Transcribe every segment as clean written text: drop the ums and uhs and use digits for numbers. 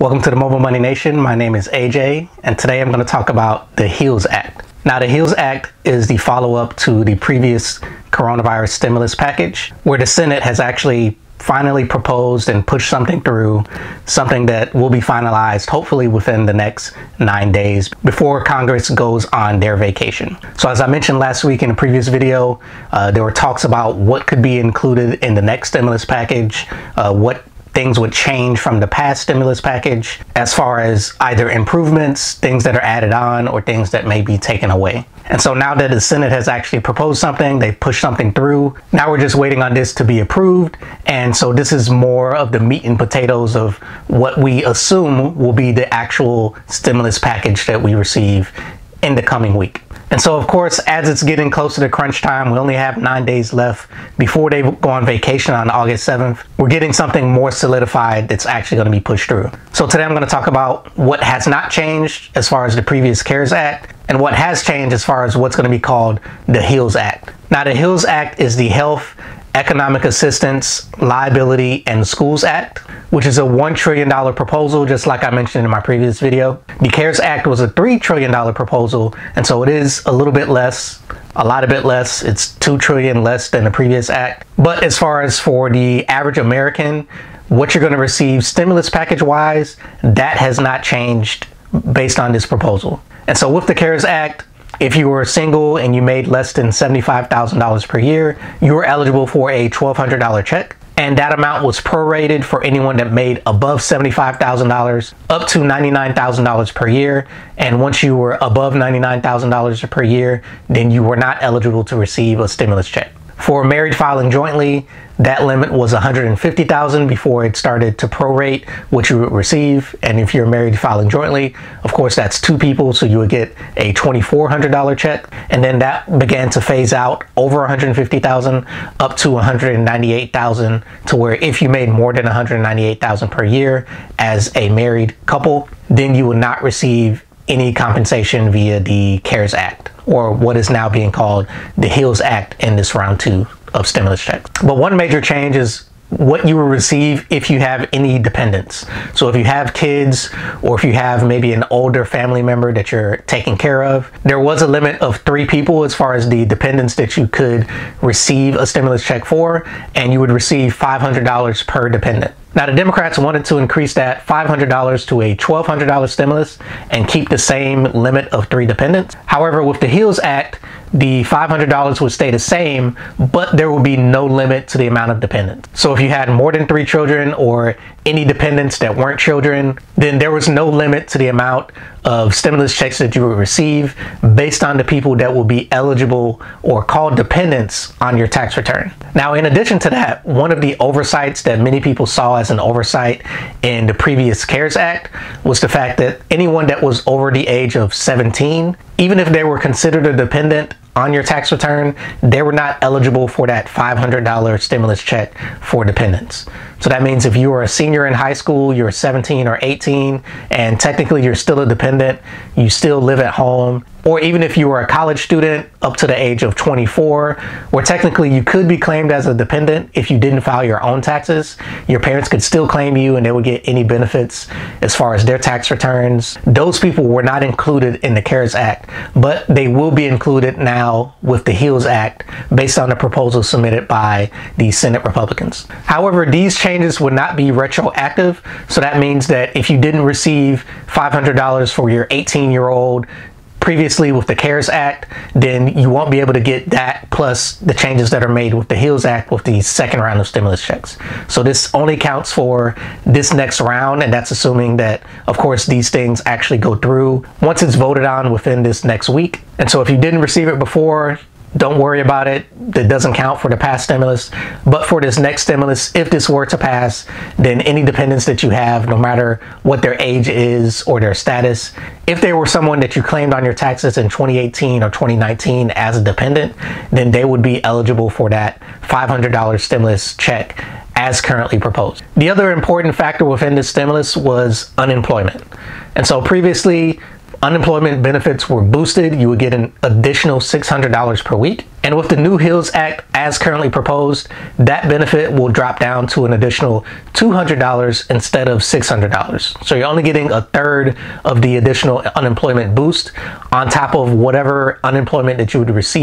Welcome to the Mobile Money Nation. My name is AJ, and today I'm going to talk about the HEALS Act. Now, the HEALS Act is the follow-up to the previous coronavirus stimulus package, where the Senate has actually finally proposed and pushed something through, something that will be finalized hopefully within the next 9 days before Congress goes on their vacation. So as I mentioned last week in a previous video, there were talks about what could be included in the next stimulus package, what things would change from the past stimulus package as far as either improvements, things that are added on, or things that may be taken away. And so now that the Senate has actually proposed something, they've pushed something through, now we're just waiting on this to be approved. And so this is more of the meat and potatoes of what we assume will be the actual stimulus package that we receive in the coming week. And so, of course, as it's getting closer to crunch time, we only have 9 days left before they go on vacation on August 7th. We're getting something more solidified that's actually going to be pushed through. So today I'm going to talk about what has not changed as far as the previous CARES Act and what has changed as far as what's going to be called the HEALS Act. Now, the HEALS Act is the Health, Economic Assistance, Liability, and Schools Act, which is a $1 trillion proposal, just like I mentioned in my previous video. The CARES Act was a $3 trillion proposal, and so it is a little bit less, a lot bit less. It's $2 trillion less than the previous act. But as far as for the average American, what you're going to receive stimulus package-wise, that has not changed based on this proposal. And so with the CARES Act, if you were single and you made less than $75,000 per year, you were eligible for a $1,200 check. And that amount was prorated for anyone that made above $75,000 up to $99,000 per year. And once you were above $99,000 per year, then you were not eligible to receive a stimulus check. For married filing jointly, that limit was $150,000 before it started to prorate what you would receive. And if you're married filing jointly, of course, that's two people, so you would get a $2,400 check. And then that began to phase out over $150,000 up to $198,000, to where if you made more than $198,000 per year as a married couple, then you would not receive any compensation via the CARES Act, or what is now being called the HEALS Act in this round 2 of stimulus checks. But one major change is what you will receive if you have any dependents. So if you have kids, or if you have maybe an older family member that you're taking care of, there was a limit of 3 people as far as the dependents that you could receive a stimulus check for, and you would receive $500 per dependent. Now, the Democrats wanted to increase that $500 to a $1,200 stimulus and keep the same limit of 3 dependents. However, with the HEALS Act, the $500 would stay the same, but there would be no limit to the amount of dependents. So if you had more than 3 children or any dependents that weren't children, then there was no limit to the amount of stimulus checks that you would receive based on the people that will be eligible or called dependents on your tax return. Now, in addition to that, one of the oversights that many people saw as an oversight in the previous CARES Act was the fact that anyone that was over the age of 17, even if they were considered a dependent on your tax return, they were not eligible for that $500 stimulus check for dependents. So that means if you are a senior in high school, you're 17 or 18, and technically you're still a dependent, you still live at home, or even if you were a college student up to the age of 24, where technically you could be claimed as a dependent if you didn't file your own taxes, your parents could still claim you and they would get any benefits as far as their tax returns. Those people were not included in the CARES Act, but they will be included now with the HEALS Act based on the proposal submitted by the Senate Republicans. However, these changes would not be retroactive, so that means that if you didn't receive $500 for your 18-year-old previously with the CARES Act, then you won't be able to get that plus the changes that are made with the HEALS Act with the second round of stimulus checks. So this only counts for this next round, and that's assuming that, of course, these things actually go through once it's voted on within this next week. And so if you didn't receive it before, don't worry about it. That doesn't count for the past stimulus. But for this next stimulus, if this were to pass, then any dependents that you have, no matter what their age is or their status, if they were someone that you claimed on your taxes in 2018 or 2019 as a dependent, then they would be eligible for that $500 stimulus check as currently proposed. The other important factor within this stimulus was unemployment. And so previously, unemployment benefits were boosted, you would get an additional $600 per week. And with the new HEALS Act as currently proposed, that benefit will drop down to an additional $200 instead of $600. So you're only getting a third of the additional unemployment boost on top of whatever unemployment that you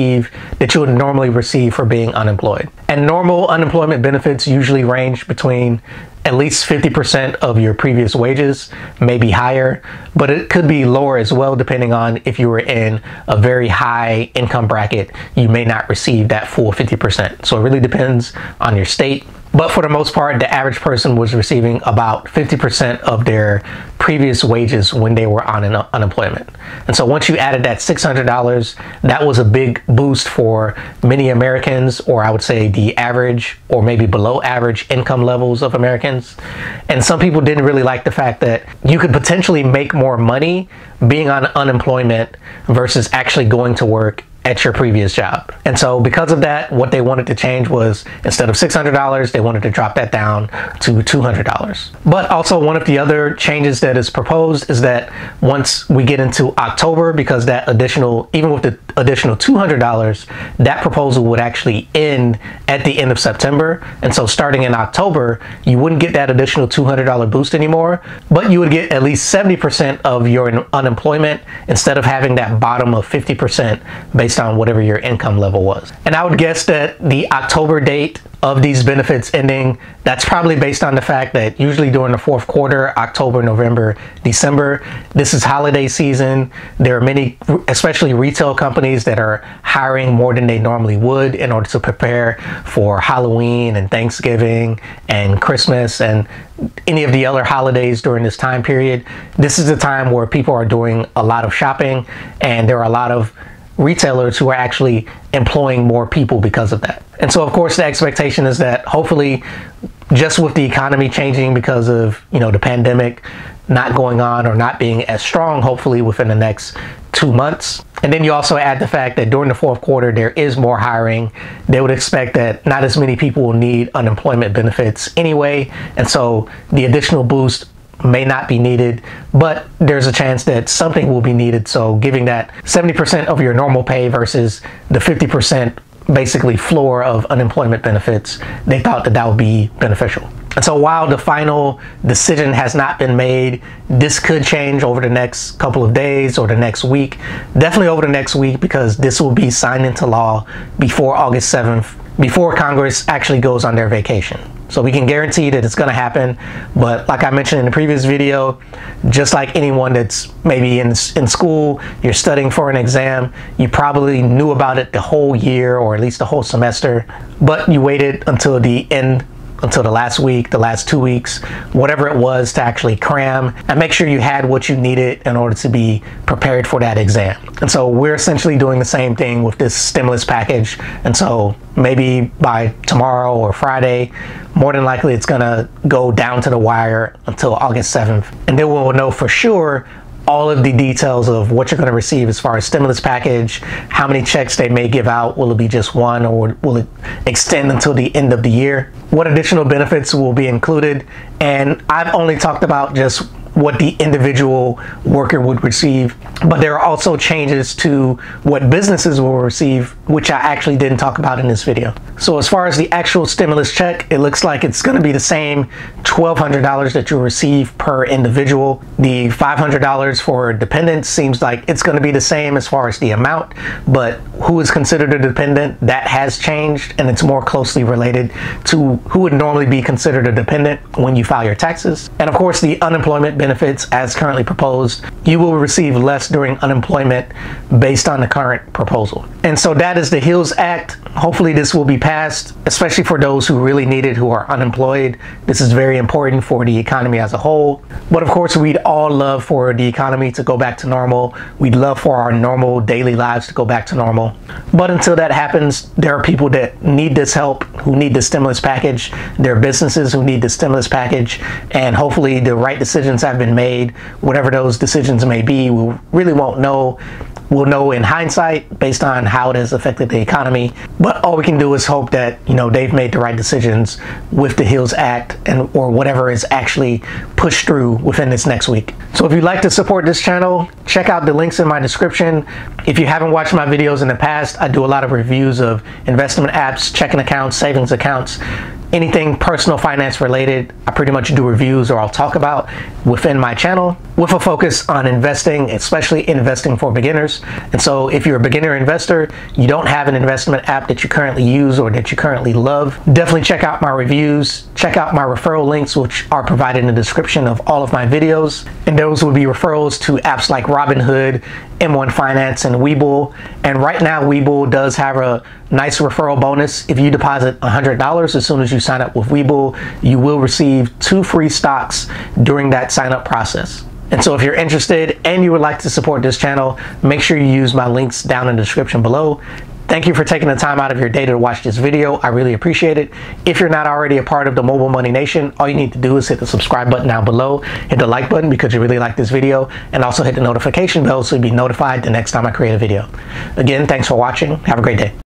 would normally receive for being unemployed. And normal unemployment benefits usually range between at least 50% of your previous wages, maybe higher, but it could be lower as well depending on if you were in a very high income bracket. You may not receive that full 50%. So it really depends on your state. But for the most part, the average person was receiving about 50% of their previous wages when they were on unemployment. And so once you added that $600, that was a big boost for many Americans, or I would say the average or maybe below average income levels of Americans. And some people didn't really like the fact that you could potentially make more money being on unemployment versus actually going to work at your previous job. And so because of that, what they wanted to change was, instead of $600, they wanted to drop that down to $200. But also one of the other changes that is proposed is that once we get into October, because that additional, even with the additional $200, that proposal would actually end at the end of September. And so starting in October, you wouldn't get that additional $200 boost anymore, but you would get at least 70% of your unemployment instead of having that bottom of 50% based on whatever your income level was. And I would guess that the October date of these benefits ending, that's probably based on the fact that usually during the fourth quarter, October, November, December, this is holiday season. There are many, especially retail companies, that are hiring more than they normally would in order to prepare for Halloween and Thanksgiving and Christmas and any of the other holidays during this time period. This is the time where people are doing a lot of shopping, and there are a lot of retailers who are actually employing more people because of that. And so of course the expectation is that hopefully, just with the economy changing because of, the pandemic not going on or not being as strong, hopefully within the next 2 months. And then you also add the fact that during the fourth quarter there is more hiring. They would expect that not as many people will need unemployment benefits anyway, and so the additional boost may not be needed, but there's a chance that something will be needed. So giving that 70% of your normal pay versus the 50% basically floor of unemployment benefits, they thought that that would be beneficial. And so while the final decision has not been made, this could change over the next couple of days or the next week. Definitely over the next week, because this will be signed into law before August 7th, before Congress actually goes on their vacation. So we can guarantee that it's going to happen. But like I mentioned in the previous video, just like anyone that's maybe in school, you're studying for an exam, you probably knew about it the whole year or at least the whole semester, but you waited until the end, until the last week, the last 2 weeks, whatever it was, to actually cram and make sure you had what you needed in order to be prepared for that exam. And so we're essentially doing the same thing with this stimulus package. And so maybe by tomorrow or Friday, more than likely it's gonna go down to the wire until August 7th. And then we'll know for sure all of the details of what you're going to receive as far as stimulus package, how many checks they may give out. Will it be just one, or will it extend until the end of the year? What additional benefits will be included? And I've only talked about just what the individual worker would receive, but there are also changes to what businesses will receive, which I actually didn't talk about in this video. So as far as the actual stimulus check, it looks like it's going to be the same $1,200 that you'll receive per individual. The $500 for dependents seems like it's going to be the same as far as the amount, but who is considered a dependent, that has changed, and it's more closely related to who would normally be considered a dependent when you file your taxes. And of course, the unemployment benefits as currently proposed, you will receive less during unemployment based on the current proposal. And so that is the HEALS Act. Hopefully this will be passed, especially for those who really need it, who are unemployed. This is very important for the economy as a whole. But of course, we'd all love for the economy to go back to normal. We'd love for our normal daily lives to go back to normal. But until that happens, there are people that need this help, who need the stimulus package. There are businesses who need the stimulus package, and hopefully the right decisions have been made. Whatever those decisions may be, we really won't know We'll know in hindsight based on how it has affected the economy. But all we can do is hope that, they've made the right decisions with the HEALS Act or whatever is actually pushed through within this next week. So if you'd like to support this channel, check out the links in my description. If you haven't watched my videos in the past, I do a lot of reviews of investment apps, checking accounts, savings accounts, anything personal finance related. I pretty much do reviews, or I'll talk about within my channel, with a focus on investing, especially investing for beginners. And so if you're a beginner investor, you don't have an investment app that you currently use or that you currently love, definitely check out my reviews, check out my referral links, which are provided in the description of all of my videos. And those will be referrals to apps like Robinhood, M1 Finance, and Webull. And right now, Webull does have a nice referral bonus. If you deposit $100 as soon as you sign up with Webull, you will receive 2 free stocks during that sign up process. And so if you're interested and you would like to support this channel, make sure you use my links down in the description below. Thank you for taking the time out of your day to watch this video. I really appreciate it. If you're not already a part of the Mobile Money Nation, all you need to do is hit the subscribe button down below, hit the like button because you really like this video, and also hit the notification bell so you'll be notified the next time I create a video. Again, thanks for watching. Have a great day.